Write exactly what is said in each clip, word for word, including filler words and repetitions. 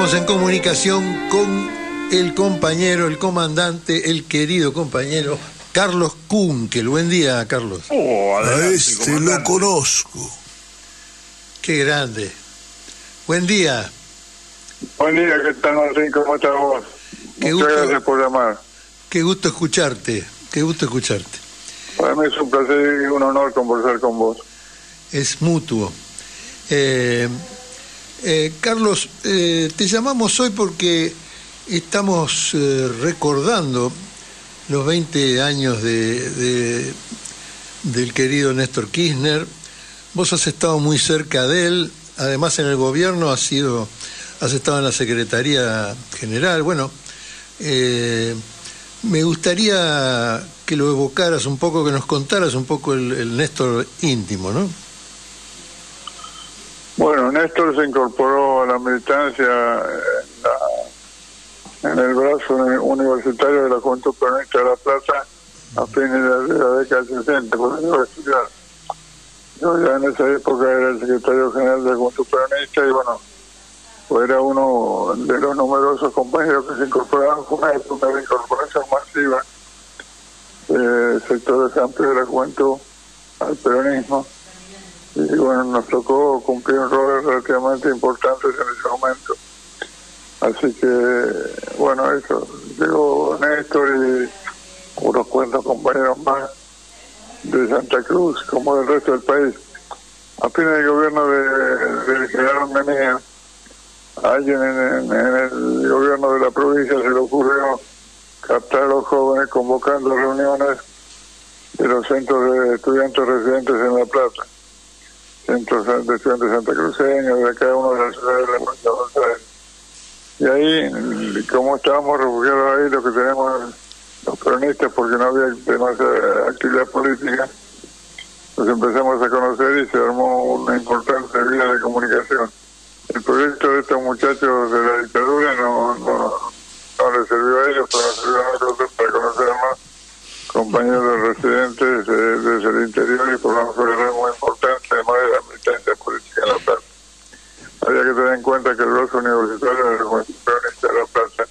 estamos en comunicación con el compañero, el comandante, el querido compañero Carlos Kunkel. Buen día, Carlos. Oh, adelante, a este lo conozco. Qué grande. Buen día. Buen día, ¿qué tal, Martín? ¿Cómo estás vos? Qué Muchas gusto, gracias por llamar. Qué gusto escucharte, qué gusto escucharte. Para mí es un placer y un honor conversar con vos. Es mutuo. Eh, eh, Carlos, eh, te llamamos hoy porque estamos eh, recordando los veinte años de, de, del querido Néstor Kirchner. Vos has estado muy cerca de él, además en el gobierno has sido, has estado en la Secretaría General. Bueno, eh, me gustaría que lo evocaras un poco, que nos contaras un poco el, el Néstor íntimo, ¿no? Bueno, Néstor se incorporó a la militancia en, la, en el brazo universitario de la Juventud Peronista de La Plata a fines de la década del sesenta, cuando iba a estudiar. Yo ya en esa época era el secretario general de la Juventud Peronista y bueno, pues era uno de los numerosos compañeros que se incorporaron con una época de incorporación masiva de sectores amplios de la juventud al peronismo. Y bueno, nos tocó cumplir roles relativamente importantes en ese momento. Así que, bueno, eso. Llegó Néstor y unos cuantos compañeros más de Santa Cruz, como del resto del país. A fines del gobierno de, de general Menea, a alguien en, en, en el gobierno de la provincia se le ocurrió captar a los jóvenes convocando reuniones de los centros de estudiantes residentes en La Plata. Centros de estudiantes santacruceños, de cada uno de las ciudades de la Buenos Aires. Y ahí, como estábamos refugiados ahí, lo que tenemos los peronistas, porque no había demasiada actividad política, nos empezamos a conocer y se armó una importante vía de comunicación. El proyecto de estos muchachos de la dictadura no, no, no les sirvió a ellos, pero nos sirvió a nosotros para conocernos, compañeros residentes de, desde el interior, y por una federal muy importante, además de la militancia política en La Plata. Había que tener en cuenta que el brazo universitario de la Juventud Peronista de La Plata,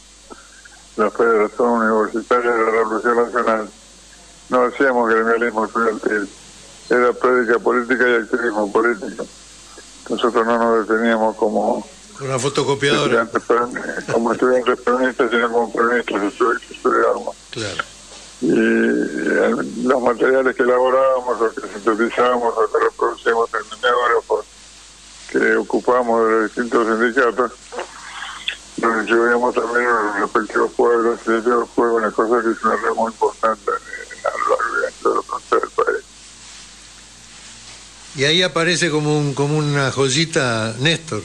la Federación Universitaria de la Revolución Nacional, no hacíamos gremialismo estudiantil, era prédica política y activismo político. Nosotros no nos deteníamos como una fotocopiadora, estudiantes, como estudiantes peronistas, sino como peronistas estudiábamos. Claro. Y los materiales que elaborábamos o que sintetizábamos o que reproducíamos en mimeógrafos que ocupamos de los distintos sindicatos, nos distribuíamos también en los respectivos pueblos, y ellos fue una cosa que es una red muy importante a lo largo y ancho de la frontera del país. Y ahí aparece como un como una joyita Néstor.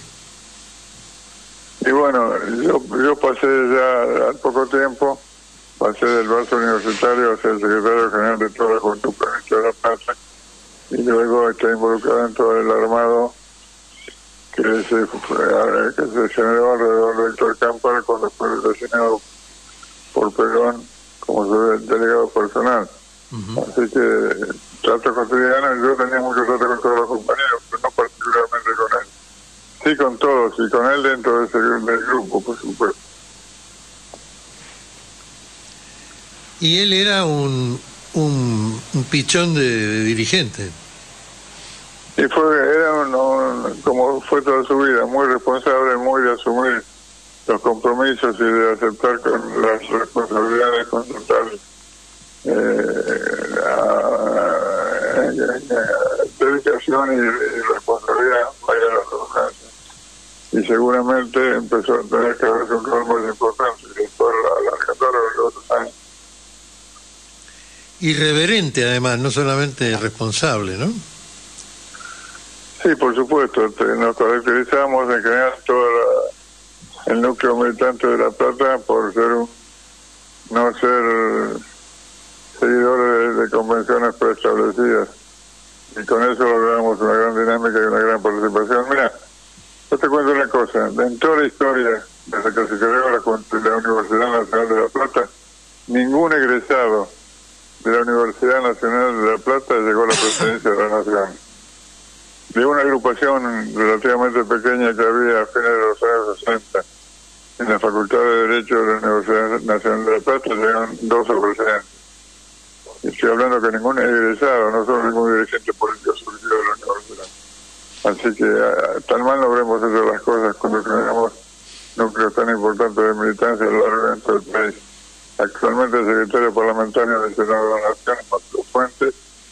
Y bueno, yo, yo pasé ya al poco tiempo, pasé del brazo universitario a ser el secretario general de toda la Juventud Peronista de La Plata, y luego está involucrado en todo el armado que se, que se generó alrededor de Héctor Cámpara cuando fue designado por Perón como su delegado personal. Uh-huh. Así que trato cotidiano, yo tenía mucho trato con todos los compañeros, pero no particularmente con él. Sí, con todos, y con él dentro de ese, del grupo, por supuesto. Y él era un, un, un pichón de, de dirigente. Y fue, era un, un, como fue toda su vida, muy responsable, muy de asumir los compromisos y de aceptar con las responsabilidades con total eh, a, a, a, dedicación y, y responsabilidad, vaya la redundancia. Y seguramente empezó a tener que haberse un rol muy importante y después la largatoria de los otros años. Irreverente, además, no solamente responsable, ¿no? Sí, por supuesto. Nos caracterizamos en general todo la, el núcleo militante de La Plata por ser un, no ser seguidores de, de convenciones preestablecidas. Y con eso logramos una gran dinámica y una gran participación. Mira, yo te cuento una cosa. En toda la historia, desde que se creó la, la Universidad Nacional de La Plata, ningún egresado de la Universidad Nacional de La Plata llegó a la presidencia de la Nación. de una agrupación relativamente pequeña que había a fines de los años sesenta en la Facultad de Derecho de la Universidad Nacional de La Plata, llegaron doce presidentes. Y estoy hablando que ningún egresado, no solo ningún dirigente político surgió de la universidad. Así que uh, tan mal no habremos hecho las cosas cuando tenemos núcleos tan importantes de militancia a lo largo de todo el país. Actualmente el secretario parlamentario del Senado de la Nación, Mateo Fuentes,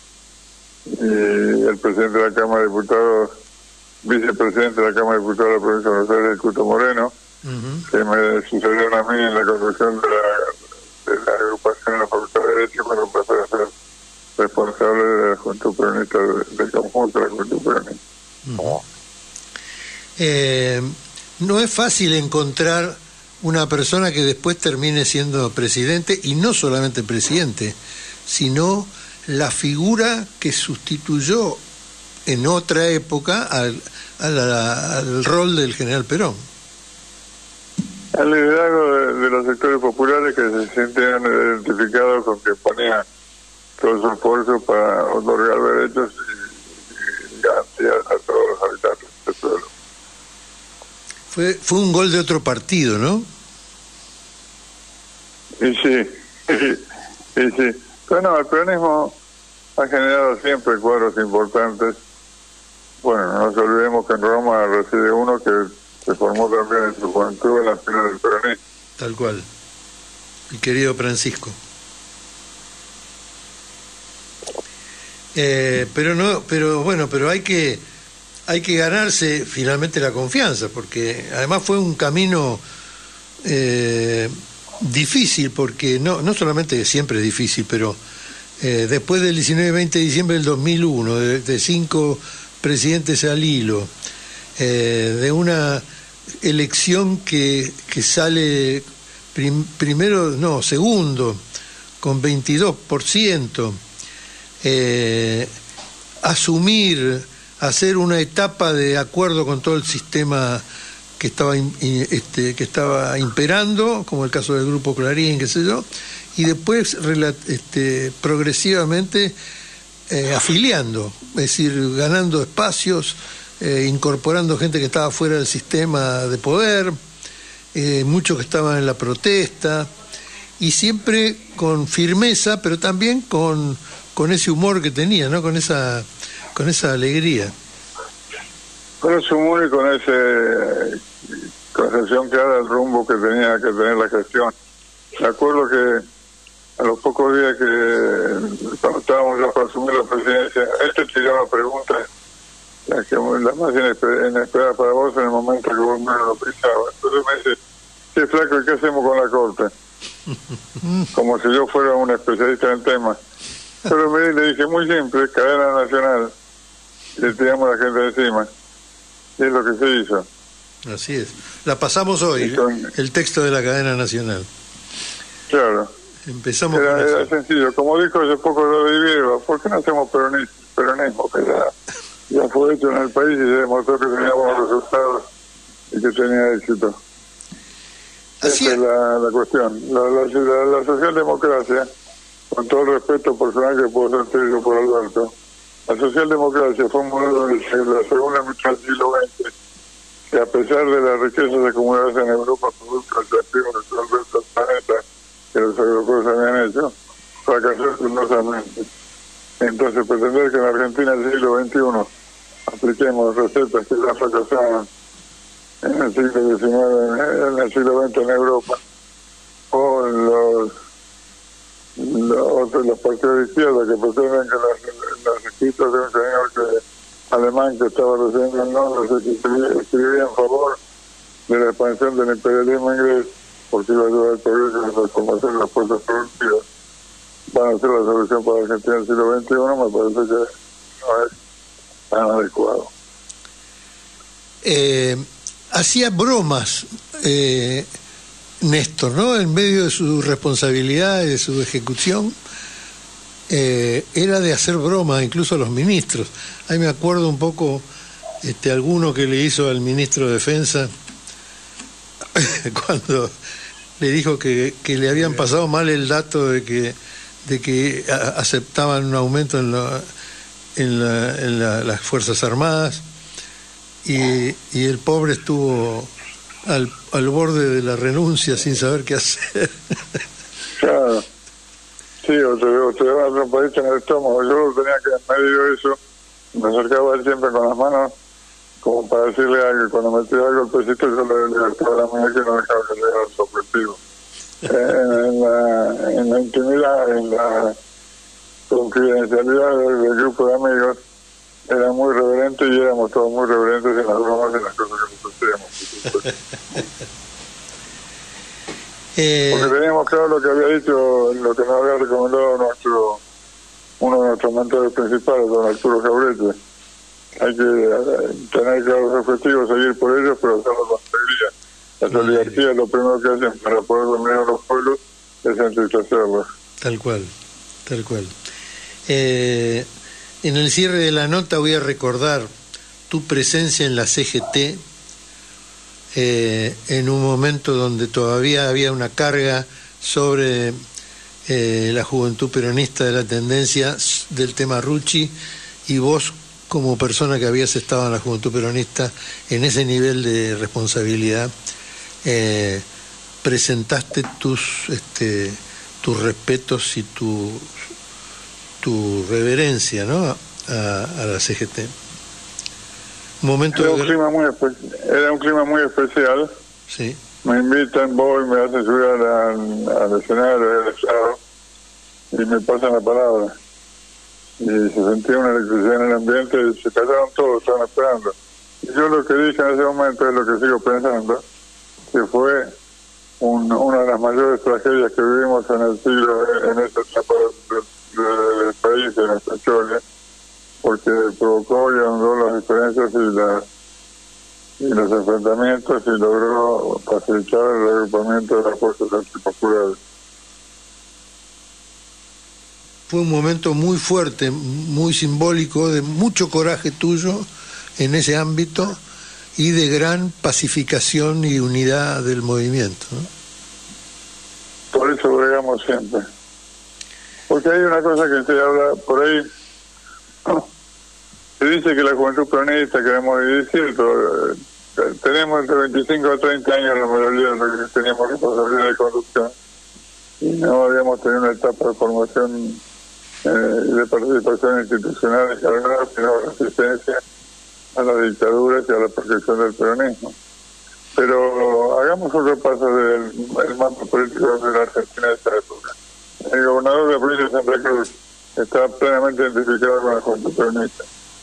y el presidente de la Cámara de Diputados, vicepresidente de la Cámara de Diputados de la provincia de Buenos Aires, el Cuto Moreno, uh-huh. que me sucedieron a mí en la conducción de la, de la agrupación en la Facultad de Derecho cuando pasé a ser responsable de la Juventud Peronista, del conjunto de la Juventud Peronista. Uh-huh. eh, no es fácil encontrar una persona que después termine siendo presidente, y no solamente presidente, sino la figura que sustituyó en otra época al, al, al rol del general Perón. El liderazgo de, de los sectores populares que se sentían identificados con que ponían todo su esfuerzo para otorgar derechos y, y garantías a todos los habitantes del pueblo. Fue, fue un gol de otro partido, ¿no? Y sí, y, y sí. Bueno, el peronismo ha generado siempre cuadros importantes. Bueno, no nos olvidemos que en Roma reside uno que se formó también en su juventud en la fila del peronismo. Tal cual. Mi querido Francisco. Eh, pero no, pero bueno, pero hay que hay que ganarse finalmente la confianza, porque además fue un camino eh, difícil, porque no no solamente siempre es difícil, pero eh, después del diecinueve y veinte de diciembre del dos mil uno, de, de cinco presidentes al hilo, eh, de una elección que, que sale prim, primero, no, segundo, con veintidós por ciento, eh, asumir, hacer una etapa de acuerdo con todo el sistema que estaba este, que estaba imperando, como el caso del Grupo Clarín, qué sé yo, y después este, progresivamente eh, afiliando, es decir, ganando espacios, eh, incorporando gente que estaba fuera del sistema de poder, eh, muchos que estaban en la protesta, y siempre con firmeza, pero también con, con ese humor que tenía, ¿no? Con esa, con esa alegría. Con ese humor y con esa concepción clara del rumbo que tenía que tener la gestión. Me acuerdo que a los pocos días que cuando estábamos ya para asumir la presidencia, este tiraba preguntas, la, que, la más inesperada para vos en el momento que vos menos lo pensaba. Entonces me dice, sí, flaco, ¿y qué hacemos con la corte? Como si yo fuera un especialista en el tema. Pero me, le dije, muy simple, cadena nacional, le tiramos a la gente encima. Y es lo que se hizo. Así es. La pasamos hoy, con, el texto de la cadena nacional. Claro. Empezamos era, con eso. Era sencillo. Como dijo hace poco Rodríguez Viera, ¿por qué no hacemos peronismo? peronismo que ya, ya fue hecho en el país y se demostró que tenía buenos resultados y que tenía éxito. Así Esa es la, la cuestión. La, la, la, la socialdemocracia, con todo el respeto personal que puedo sentir por Alberto, la socialdemocracia fue un modelo de la segunda mitad del siglo veinte que, a pesar de las riquezas acumuladas en Europa producto del desafío de todo el resto del planeta que los europeos habían hecho, fracasó estrepitosamente. Entonces, pretender que en Argentina del siglo veintiuno apliquemos recetas que ya fracasaron en el siglo diecinueve, en el siglo veinte en Europa, o los los, los partidos de izquierda que pretenden que las, las escritas de un señor que, alemán que estaba recibiendo el nombre se escribía, escribía en favor de la expansión del imperialismo inglés porque iba a ayudar al progreso y la transformación de las fuerzas productivas, van a ser la solución para Argentina del siglo veintiuno. Me parece que no es tan adecuado. Eh, hacía bromas eh, Néstor, ¿no? En medio de su responsabilidad y de su ejecución, eh, era de hacer bromas incluso a los ministros. Ahí me acuerdo un poco este alguno que le hizo al ministro de Defensa cuando le dijo que, que le habían pasado mal el dato de que de que a, aceptaban un aumento en, lo, en, la, en la, las Fuerzas Armadas y, y el pobre estuvo al, al borde de la renuncia sin saber qué hacer. Claro. Sí, o te, o te daban otro país en el estómago. Yo tenía que medir eso, me acercaba él siempre con las manos como para decirle algo, cuando me tiraba el golpecito yo le libertaba la muñeca y no dejaba que llegara al objetivo. eh, en, la, en la intimidad, en la confidencialidad del, del grupo de amigos, era muy reverente y éramos todos muy reverentes en las bromas y en las cosas que nos hacíamos. eh... Porque teníamos claro lo que había dicho, lo que nos había recomendado nuestro uno de nuestros mentores principales, don Arturo Jauretche. Hay que tener claros objetivos, seguir por ellos, pero hacerlo con alegría. La oligarquía es lo primero que hacen para poder dominar a los pueblos, es entristecerlos. Tal cual, tal cual. Eh, en el cierre de la nota voy a recordar tu presencia en la C G T, eh, en un momento donde todavía había una carga sobre eh, la juventud peronista de la tendencia del tema Rucci, y vos, como persona que habías estado en la Juventud Peronista en ese nivel de responsabilidad, eh, presentaste tus este, tus respetos y tu tu reverencia, ¿no?, a, a la C G T. Un momento era un de... clima muy espe- era un clima muy especial. Sí. Me invitan, voy, me hacen subir al, al escenario del Estado y me pasan la palabra. Y se sentía una electricidad en el ambiente y se callaron todos, estaban esperando. Y yo lo que dije en ese momento es lo que sigo pensando, que fue un, una de las mayores tragedias que vivimos en el siglo, en esta etapa del de, de país, en esta historia, porque provocó y ahondó las diferencias y, la, y los enfrentamientos y logró facilitar el agrupamiento de las fuerzas antipopulares. Fue un momento muy fuerte, muy simbólico, de mucho coraje tuyo en ese ámbito y de gran pacificación y unidad del movimiento, ¿no? Por eso bregamos siempre. Porque hay una cosa que se habla por ahí, ¿no? Se dice que la juventud peronista, queremos decir, cierto, eh, tenemos entre veinticinco a treinta años la mayoría de los que teníamos responsabilidad de conducción y no habíamos tenido una etapa de formación eh, de participación institucional cargada, sino resistencia a las dictaduras y a la protección del peronismo. Pero hagamos un repaso del el mapa político de la Argentina de esa época. El gobernador de la provincia de Santa Cruz estaba plenamente identificado con la juventud peronista.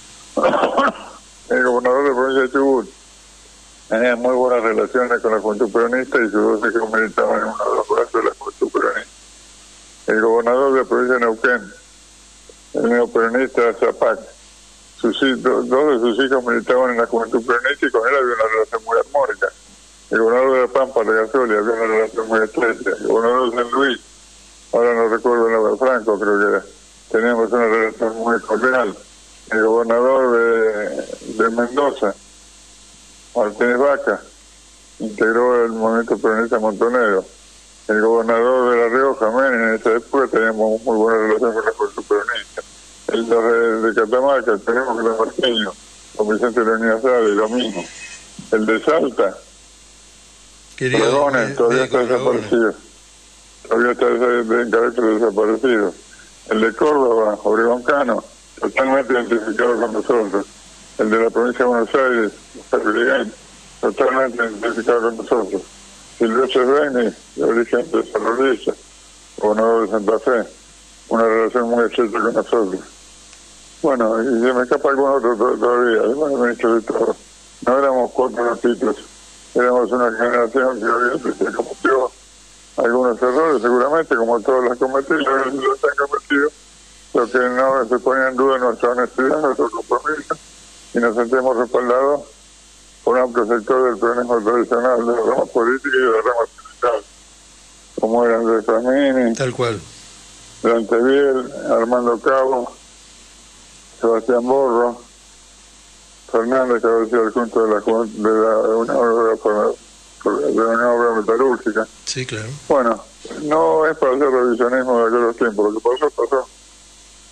El gobernador de la provincia de Chubut tenía muy buenas relaciones con la juventud peronista y sus dos hijos militaban en uno de los brazos de la juventud peronista. El gobernador de la provincia de Neuquén, el neoperonista Zapac, sus, dos de sus hijos militaban en la juventud peronista y con él había una relación muy armónica. El gobernador de La Pampa, de Gasoli, había una relación muy estrecha. El gobernador de San Luis, ahora no recuerdo el nombre, Franco creo que era, teníamos una relación muy cordial. El gobernador de, de Mendoza, Martínez Vaca, integró el movimiento peronista montonero. El gobernador de La Rioja, Menem, en esa época teníamos muy buena relación con la juventud peronista. El de, de Catamarca, tenemos que los marqueños, con Vicente Leonidas Sales, lo mismo. El de Salta, Dragones, todavía está desaparecido. Todavía está en carácter desaparecido. El de Córdoba, Obregón Cano, totalmente identificado con nosotros. El de la provincia de Buenos Aires, Ferrigán, totalmente identificado con nosotros. Silvestre Reini, de origen de San Luis, gobernador de Santa Fe, una relación muy estrecha con nosotros. Bueno, y se me escapa algún otro todavía, además del ministro de todo. No éramos cuatro ratitos, éramos una generación que obviamente se cometió algunos errores, seguramente, como todos los cometidos, los han cometido, lo que no se ponía en duda nuestra honestidad, nuestro compromiso, y nos sentimos respaldados por un amplio sector del peronismo tradicional, de la rama política y de la rama sindical, como eran Andrés Famini, tal cual, Dante Biel, Armando Cabo, Sebastián Borro, Fernández, que había sido el junto de la, de la Unión Obrera de la Unión Obrera Metalúrgica. Sí, claro. Bueno, no es para hacer revisionismo de aquellos tiempos, lo que pasó, pasó. Pero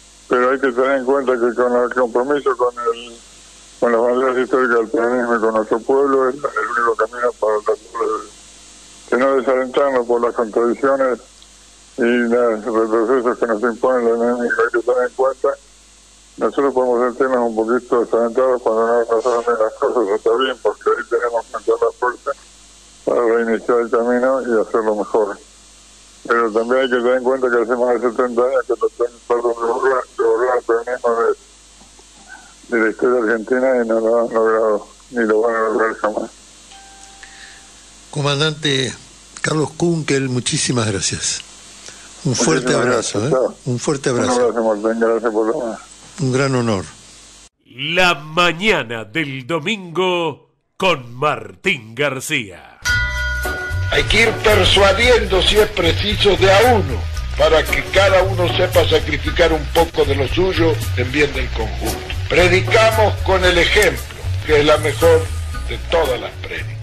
hay que tener en cuenta que con el compromiso con el con las banderas históricas del peronismo y con nuestro pueblo es el único camino para tratar de, de no desalentarnos por las contradicciones y los retrocesos que nos imponen la enemiga. Hay que tener en cuenta, nosotros podemos sentirnos un poquito desalentados cuando no nos hacen las cosas, está bien, porque ahí tenemos que entrar la fuerza para reiniciar el camino y hacerlo mejor. Pero también hay que tener en cuenta que hace más de setenta años que tratamos de borrar, de borrar el peronismo de, de la historia argentina y no lo han logrado, ni lo van a lograr jamás. Comandante Carlos Kunkel, muchísimas gracias. Un fuerte abrazo, gracias, ¿eh? Un fuerte abrazo. Un abrazo, Martín, gracias por la mano. Un gran honor. La mañana del domingo con Martín García. Hay que ir persuadiendo, si es preciso, de a uno, para que cada uno sepa sacrificar un poco de lo suyo en bien del conjunto. Predicamos con el ejemplo, que es la mejor de todas las prédicas.